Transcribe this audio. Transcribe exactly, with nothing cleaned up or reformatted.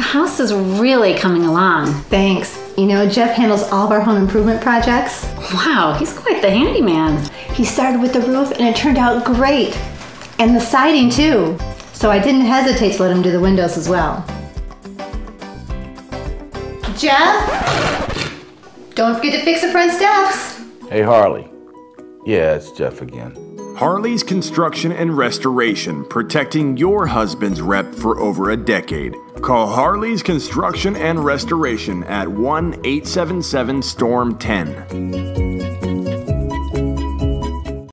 house is really coming along. Thanks. You know, Jeff handles all of our home improvement projects. Wow, he's quite the handyman. He started with the roof and it turned out great. And the siding too. So I didn't hesitate to let him do the windows as well. Jeff? Don't forget to fix the front steps. Hey, Harley. Yeah, it's Jeff again. Harleys Construction and Restoration, protecting your husband's rep for over a decade. Call Harleys Construction and Restoration at one eight seven seven storm ten.